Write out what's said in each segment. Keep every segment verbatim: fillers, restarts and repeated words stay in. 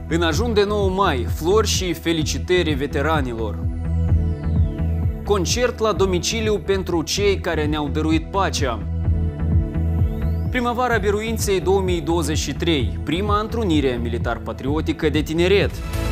În ajun de nouă mai, flori și felicitări veteranilor. Concert la domiciliu pentru cei care ne-au dăruit pacea. Primăvara Biruinței două mii douăzeci și trei, prima întrunire militar-patriotică de tineret.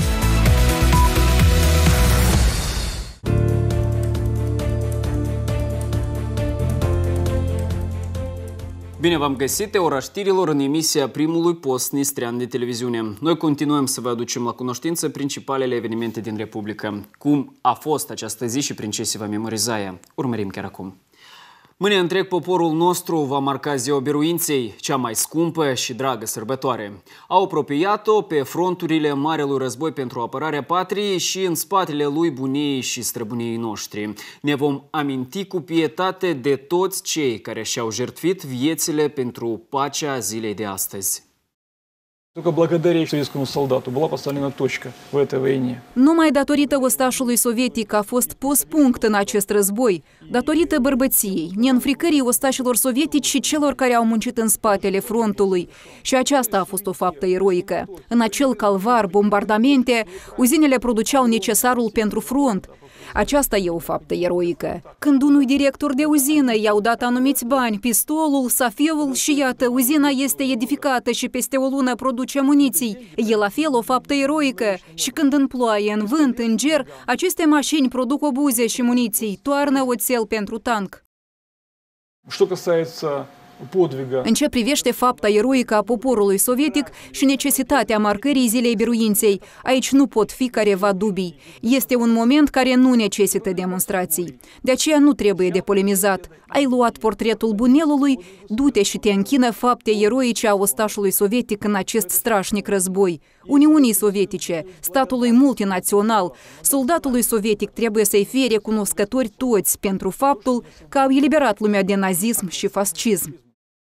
Bine v-am găsit, ora știrilor, în emisia primului post nistrean de televiziune. Noi continuăm să vă aducem la cunoștință principalele evenimente din Republică. Cum a fost această zi și prin ce se va memoriza ea? Urmărim chiar acum. Mâine întreg poporul nostru va marca Ziua Biruinței, cea mai scumpă și dragă sărbătoare. Au apropiat-o pe fronturile Marelui Război pentru apărarea patriei și în spatele lui buniei și străbuniei noștri. Ne vom aminti cu pietate de toți cei care și-au jertfit viețile pentru pacea zilei de astăzi. Только благодаря советскому солдату была поставлена точка в этой войне. Numai datorită ostașului sovietic a fost pus punct în acest război, datorită bărbăției, neînfricării ostașilor sovietici și celor care au muncit în spatele frontului. Și aceasta a fost o faptă eroică. În acel calvar, bombardamente, uzinele produceau necesarul pentru front. Aceasta e o faptă eroică. Când unui director de uzină i-au dat anumiți bani, pistolul, safeul și iată, uzina este edificată și peste o lună produce muniții. E la fel o faptă eroică. Și când în ploaie, în vânt, în ger, aceste mașini produc obuze și muniții, toarnă oțel pentru tank. Что касается подвига. În ce privește fapta eroică a poporului sovietic și necesitatea marcării Zilei Biruinței, aici nu pot fi careva dubii. Este un moment care nu necesită demonstrații. De aceea nu trebuie de polemizat. Ai luat portretul bunelului, du-te și te închină fapte eroice a ostașului sovietic în acest strașnic război. Uniunii Sovietice, statului multinațional, soldatului sovietic trebuie să-i fie recunoscători toți pentru faptul că au eliberat lumea de nazism și fascism.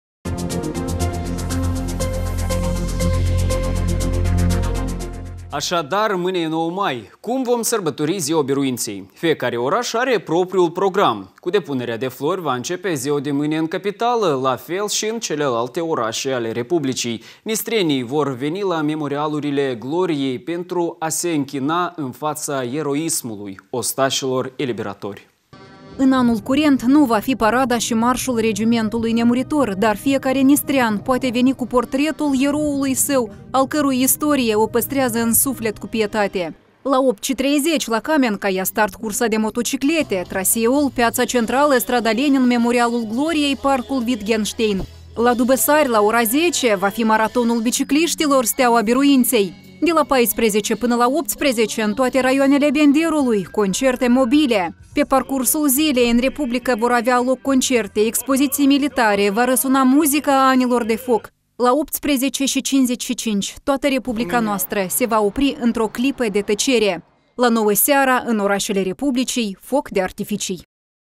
Așadar, mâine e nouă mai. Cum vom sărbători Ziua Biruinței? Fiecare oraș are propriul program. Cu depunerea de flori va începe ziua de mâine în capitală, la fel și în celelalte orașe ale Republicii. Nistrenii vor veni la memorialurile gloriei pentru a se închina în fața eroismului ostașilor eliberatori. În anul curent nu va fi parada și marșul regimentului nemuritor, dar fiecare nistrean poate veni cu portretul eroului său, al cărui istorie o păstrează în suflet cu pietate. La opt și treizeci, la Camenca, ia start cursa de motociclete, traseul, piața centrală, strada Lenin, memorialul gloriei, parcul Wittgenstein. La Dubăsari, la ora zece, va fi maratonul bicicliștilor Steaua Biruinței. De la paisprezece până la optsprezece, în toate raioanele Benderului, concerte mobile. Pe parcursul zilei, în Republică vor avea loc concerte, expoziții militare, va răsuna muzica anilor de foc. La optsprezece și cincizeci și cinci, toată Republica noastră se va opri într-o clipă de tăcere. La nouă seara, în orașele Republicii, foc de artificii.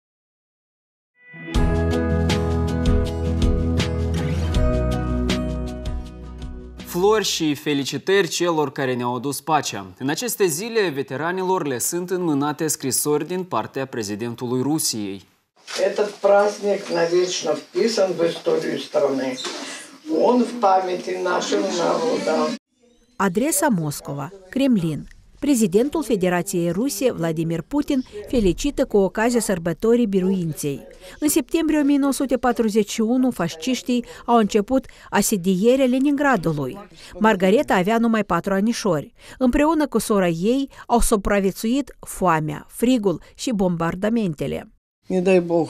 Flori și felicitări celor care ne-au adus pacea. În aceste zile, veteranilor le sunt înmânate scrisori din partea prezidentului Rusiei. Этот праздник навечно вписан в историю страны. Он в памяти нашего народа. Adresa Moscova, Kremlin. Prezidentul Federației Ruse, Vladimir Putin, felicită cu ocazia sărbătorii Biruinței. În septembrie o mie nouă sute patruzeci și unu, fasciștii au început asedierea Leningradului. Margareta avea numai patru anișori. Împreună cu sora ei au supraviețuit foamea, frigul și bombardamentele. Не дай Бог.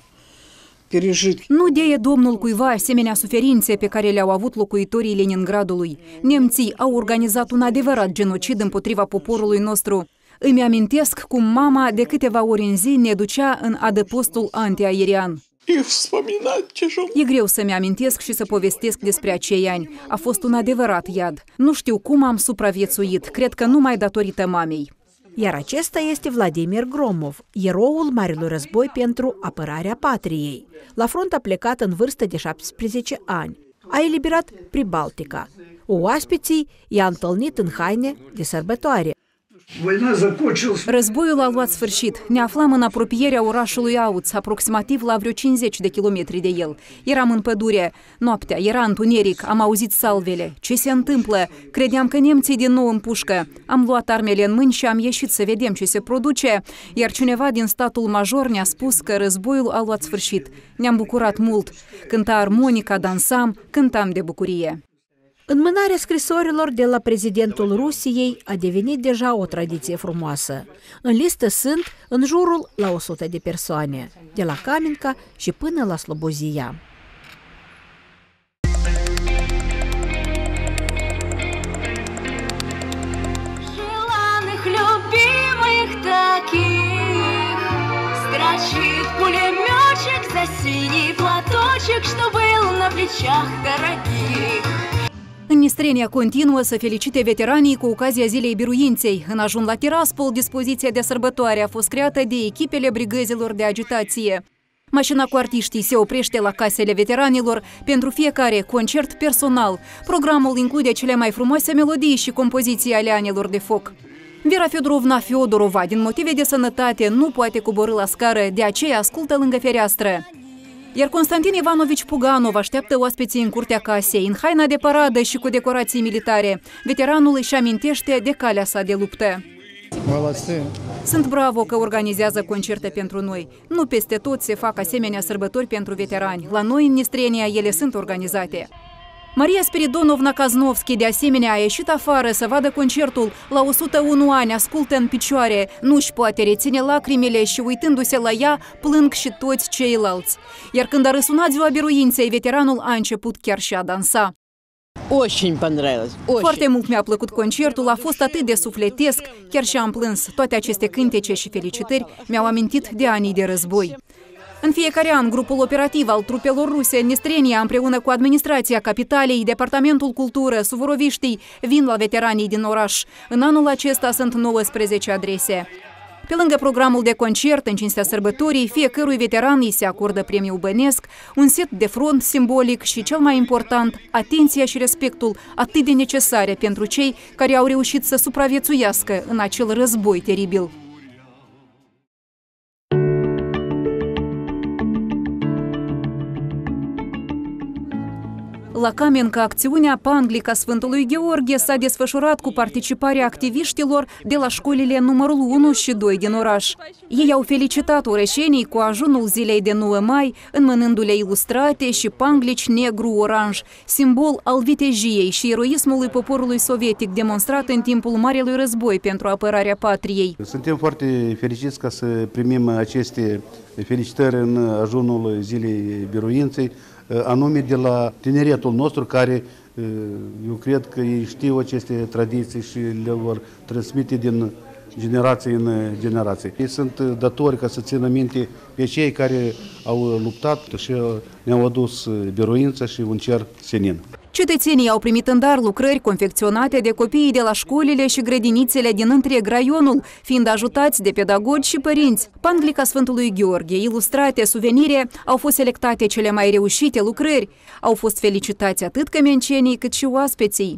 Nu deie Domnul cuiva asemenea suferințe pe care le-au avut locuitorii Leningradului. Nemții au organizat un adevărat genocid împotriva poporului nostru. Îmi amintesc cum mama de câteva ori în zi ne ducea în adăpostul antiaerian. E greu să-mi amintesc și să povestesc despre acei ani. A fost un adevărat iad. Nu știu cum am supraviețuit, cred că numai datorită mamei. Iar acesta este Vladimir Gromov, eroul Marelui Război pentru apărarea patriei. La front a plecat în vârstă de șaptesprezece ani. A eliberat Pribaltica. Oaspeții i-a întâlnit în haine de sărbătoare. Războiul a luat sfârșit. Ne aflam în apropierea orașului Auț, aproximativ la vreo cincizeci de kilometri de el. Eram în pădure. Noaptea, era întuneric, am auzit salvele. Ce se întâmplă? Credeam că nemții din nou împușcă. Am luat armele în mâini și am ieșit să vedem ce se produce, iar cineva din statul major ne-a spus că războiul a luat sfârșit. Ne-am bucurat mult. Cânta armonica, dansam, cântam de bucurie. Înmânarea scrisorilor de la prezidentul Rusiei a devenit deja o tradiție frumoasă. În listă sunt în jurul la o sută de persoane, de la Kamenka și până la Slobozia. Строчит пулеметчик за синий платочек, что был на плечах дорогих. În Nistrenia continuă să felicite veteranii cu ocazia Zilei Biruinței. În ajun la Tiraspol, dispoziția de sărbătoare a fost creată de echipele brigăzilor de agitație. Mașina cu artiștii se oprește la casele veteranilor pentru fiecare concert personal. Programul include cele mai frumoase melodii și compoziții ale anilor de foc. Vera Fiodorovna Fiodorova, din motive de sănătate, nu poate coborî la scară, de aceea ascultă lângă fereastră. Iar Constantin Ivanovici Puganov așteaptă oaspeții în curtea casei, în haina de paradă și cu decorații militare. Veteranul își amintește de calea sa de luptă. Sunt bravo că organizează concerte pentru noi. Nu peste tot se fac asemenea sărbători pentru veterani. La noi, în Nistrenia, ele sunt organizate. Maria Spiridonovna Kaznovski, de asemenea, a ieșit afară să vadă concertul. La o sută unu ani, ascultă în picioare, nu-și poate reține lacrimile și, uitându-se la ea, plâng și toți ceilalți. Iar când a răsunat Ziua Biruinței, veteranul a început chiar și a dansa. Foarte mult mi-a plăcut concertul, a fost atât de sufletesc, chiar și am plâns. Toate aceste cântece și felicitări mi-au amintit de anii de război. În fiecare an, grupul operativ al trupelor ruse în Nistrenia, împreună cu administrația capitalei, Departamentul Cultură, suvoroviștii, vin la veteranii din oraș. În anul acesta sunt nouăsprezece adrese. Pe lângă programul de concert în cinstea sărbătorii, fiecărui veteran îi se acordă premiul bănesc, un set de front simbolic și, cel mai important, atenția și respectul atât de necesare pentru cei care au reușit să supraviețuiască în acel război teribil. La Kamenka, acțiunea Panglica Sfântului Gheorghe s-a desfășurat cu participarea activiștilor de la școlile numărul unu și doi din oraș. Ei au felicitat orășenii cu ajunul zilei de nouă mai, înmânându-le ilustrate și panglici negru-oranj, simbol al vitejiei și eroismului poporului sovietic demonstrat în timpul Marelui Război pentru apărarea patriei. Suntem foarte fericiți ca să primim aceste felicitări în ajunul Zilei Biruinței, anume de la tineretul nostru, care eu cred că ei știu aceste tradiții și le vor transmite din generație în generație. Ei sunt datori ca să țină minte pe cei care au luptat și ne-au adus biruința și un cer senin. Cetățenii au primit în dar lucrări confecționate de copiii de la școlile și grădinițele din întreg raionul, fiind ajutați de pedagogi și părinți. Panglica Sfântului Gheorghe, ilustrate, suvenire, au fost selectate cele mai reușite lucrări. Au fost felicitați atât cămencenii cât și oaspeții.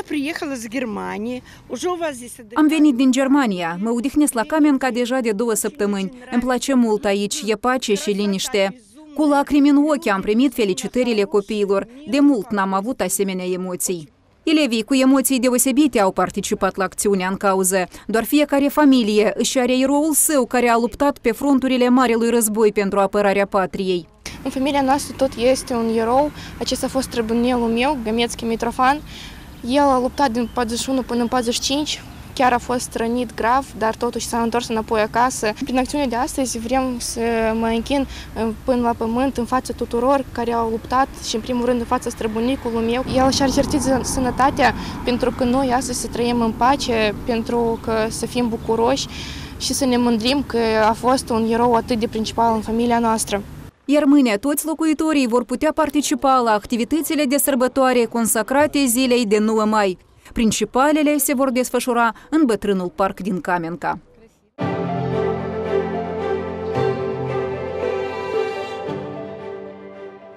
Am venit din Germania, mă odihnesc la Kamenka deja de două săptămâni. Îmi place mult aici, e pace și liniște. Cu lacrimi în ochi am primit felicitările copiilor. De mult n-am avut asemenea emoții. Elevii cu emoții deosebite au participat la acțiunea în cauză. Doar fiecare familie își are eroul său care a luptat pe fronturile Marelui Război pentru apărarea patriei. În familia noastră tot este un erou. Acesta a fost străbunelul meu, Gămețchi Mitrofan. El a luptat din patruzeci și unu până în patruzeci și cinci. Chiar a fost rănit grav, dar totuși s-a întors înapoi acasă. Prin acțiunea de astăzi vrem să mă închin până la pământ în fața tuturor care au luptat și în primul rând în fața străbunicului meu. El și-a certit sănătatea pentru că noi astăzi să trăim în pace, pentru că să fim bucuroși și să ne mândrim că a fost un erou atât de principal în familia noastră. Iar mâine toți locuitorii vor putea participa la activitățile de sărbătoare consacrate zilei de nouă mai. Principalele se vor desfășura în bătrânul parc din Kamenka.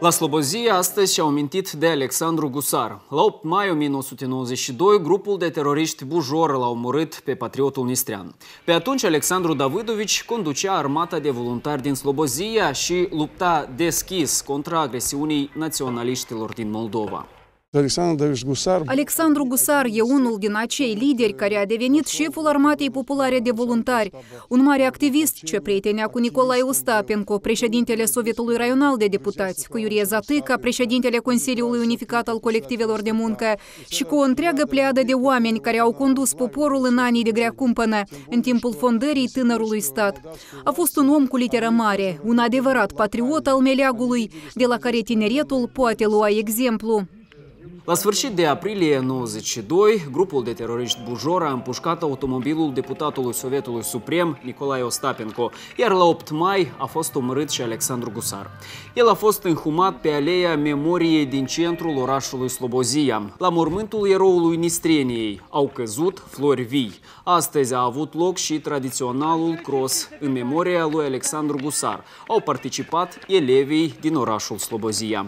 La Slobozia astăzi și-au amintit de Alexandru Gusar. La opt mai o mie nouă sute nouăzeci și doi, grupul de teroriști Bujor l-a omorât pe patriotul nistrean. Pe atunci, Alexandru Davidovici conducea armata de voluntari din Slobozia și lupta deschis contra agresiunii naționaliștilor din Moldova. Alexandru Gusar. Alexandru Gusar e unul din acei lideri care a devenit șeful armatei populare de voluntari, un mare activist ce prietenea cu Nicolae Ostapenko, președintele Sovietului Raional de Deputați, cu Iurie Zatâca, președintele Consiliului Unificat al Colectivelor de Muncă și cu o întreagă pleadă de oameni care au condus poporul în anii de grea cumpănă, în timpul fondării tânărului stat. A fost un om cu literă mare, un adevărat patriot al meleagului, de la care tineretul poate lua exemplu. La sfârșit de aprilie nouăzeci și doi, grupul de teroriști Bujor a împușcat automobilul deputatului Sovietului Suprem Nicolae Ostapenko, iar la opt mai a fost omorât și Alexandru Gusar. El a fost înhumat pe aleea memoriei din centrul orașului Slobozia. La mormântul eroului Nistreniei au căzut flori vii. Astăzi a avut loc și tradiționalul cross în memoria lui Alexandru Gusar. Au participat elevii din orașul Slobozia.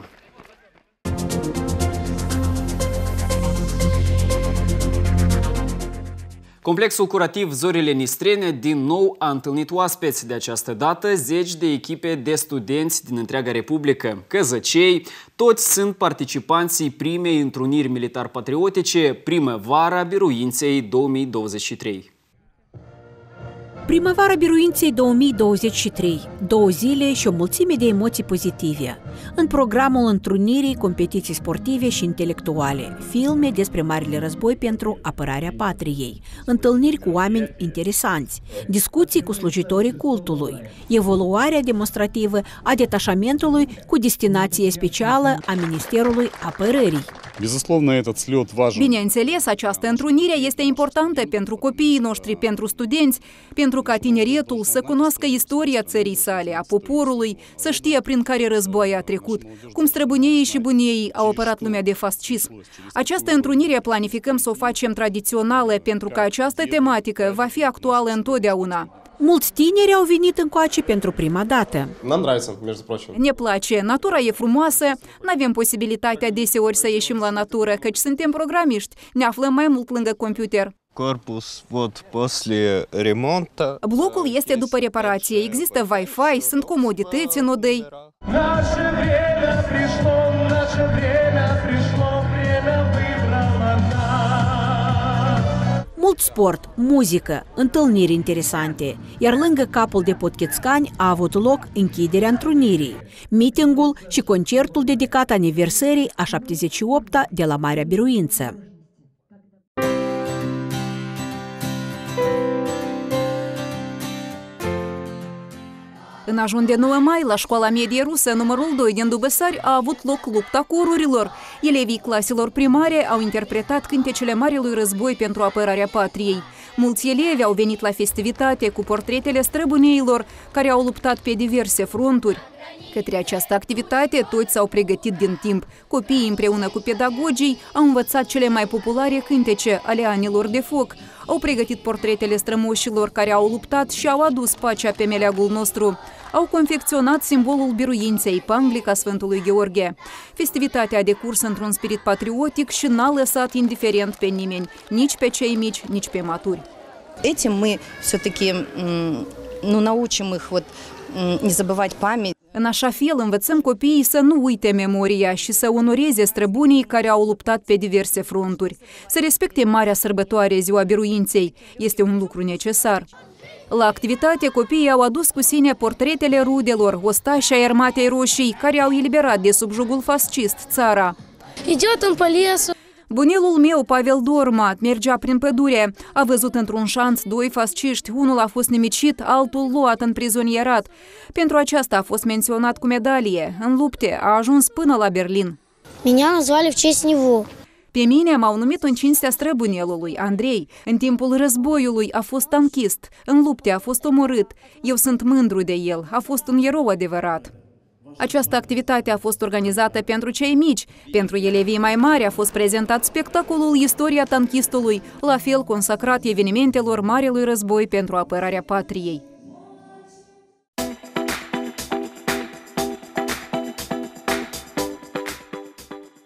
Complexul curativ Zorile Nistrene din nou a întâlnit oaspeți, de această dată zeci de echipe de studenți din întreaga Republică. Căzăcei, toți sunt participanții primei întruniri militar-patriotice Primăvara Biruinței două mii douăzeci și trei. Primăvara Biruinței două mii douăzeci și trei, două zile și o mulțime de emoții pozitive. În programul întrunirii, competiții sportive și intelectuale, filme despre Marele Război pentru apărarea patriei, întâlniri cu oameni interesanți, discuții cu slujitorii cultului, evoluarea demonstrativă a detașamentului cu destinație specială a Ministerului Apărării. Bineînțeles, această întrunire este importantă pentru copiii noștri, pentru studenți, pentru ca tineretul să cunoască istoria țării sale, a poporului, să știe prin care război a trecut, cum străbuneii și buneii au apărat lumea de fascism. Această întrunire planificăm să o facem tradițională, pentru că această tematică va fi actuală întotdeauna. Mulți tineri au venit încoace pentru prima dată. Ne place, natura e frumoasă, nu avem posibilitatea deseori să ieșim la natură, căci suntem programiști, ne aflăm mai mult lângă computer. Corpus, вот, после ремонта. Blocul este după reparație, există Wi-Fi, sunt comodități în odăi. Mult sport, muzică, întâlniri interesante, iar lângă capul de Potchețcani a avut loc închiderea întrunirii, meetingul și concertul dedicat aniversării a șaptezeci și opta de la Marea Biruință. În ajun de nouă mai, la școala medie rusă, numărul doi din Dubăsari, a avut loc lupta corurilor. Elevii claselor primare au interpretat cântecele Marelui Război pentru apărarea patriei. Mulți elevi au venit la festivitate cu portretele străbuneilor care au luptat pe diverse fronturi. Către această activitate, toți s-au pregătit din timp. Copiii împreună cu pedagogii au învățat cele mai populare cântece ale anilor de foc. Au pregătit portretele strămoșilor care au luptat și au adus pacea pe meleagul nostru. Au confecționat simbolul biruinței, panglica Sfântului Gheorghe. Festivitatea a decurs într-un spirit patriotic și n-a lăsat indiferent pe nimeni, nici pe cei mici, nici pe maturi. Этим мы все-таки ну, научим их вот, не забывать память. În așa fel învățăm copiii să nu uite memoria și să onoreze străbunii care au luptat pe diverse fronturi. Să respecte marea sărbătoare, Ziua Biruinței. Este un lucru necesar. La activitate, copiii au adus cu sine portretele rudelor, ostași ai Armatei Roșii, care au eliberat de sub jugul fascist țara. Идет он по лесу. Bunelul meu, Pavel Dorma, mergea prin pădure. A văzut într-un șanț doi fasciști, unul a fost nimicit, altul luat în prizonierat. Pentru aceasta a fost menționat cu medalie. În lupte a ajuns până la Berlin. Меня назвали в честь него. Pe mine m-au numit în cinstea străbunelului, Andrei. În timpul războiului a fost tanchist, în lupte a fost omorât. Eu sunt mândru de el, a fost un erou adevărat. Această activitate a fost organizată pentru cei mici. Pentru elevii mai mari a fost prezentat spectacolul Istoria tanchistului, la fel consacrat evenimentelor Marelui Război pentru apărarea patriei.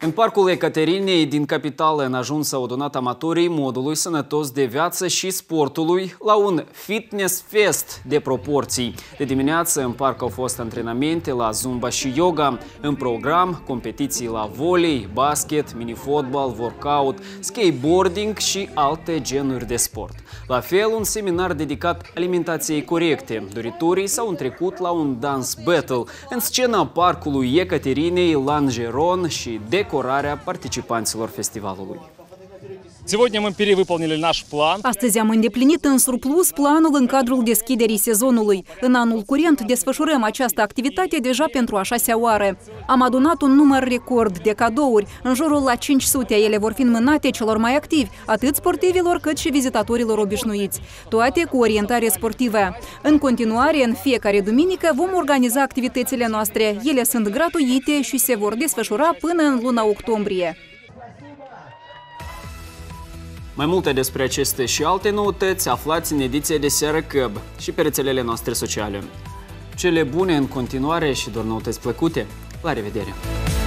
În parcul Ecaterinei din capitală în ajuns au adunat amatorii modului sănătos de viață și sportului la un fitness fest de proporții. De dimineață în parc au fost antrenamente la zumba și yoga, în program competiții la volei, basket, minifotbal, workout, skateboarding și alte genuri de sport. La fel, un seminar dedicat alimentației corecte. Doritorii s-au întrecut la un dance battle în scena parcului Ecaterinei, Langeron și decorarea participanților festivalului. Сегодня мы перевыполнили наш план. Astăzi am îndeplinit în surplus planul în cadrul deschiderii sezonului. În anul curent desfășurăm această activitate deja pentru a șasea oară. Am adunat un număr record de cadouri. În jurul la cinci sute ele vor fi înmânate celor mai activi, atât sportivilor cât și vizitatorilor obișnuiți. Toate cu orientare sportivă. În continuare, în fiecare duminică vom organiza activitățile noastre. Ele sunt gratuite și se vor desfășura până în luna octombrie. Mai multe despre aceste și alte noutăți aflați în ediția de seară C U B și pe rețelele noastre sociale. Cele bune în continuare și doar noutăți plăcute. La revedere!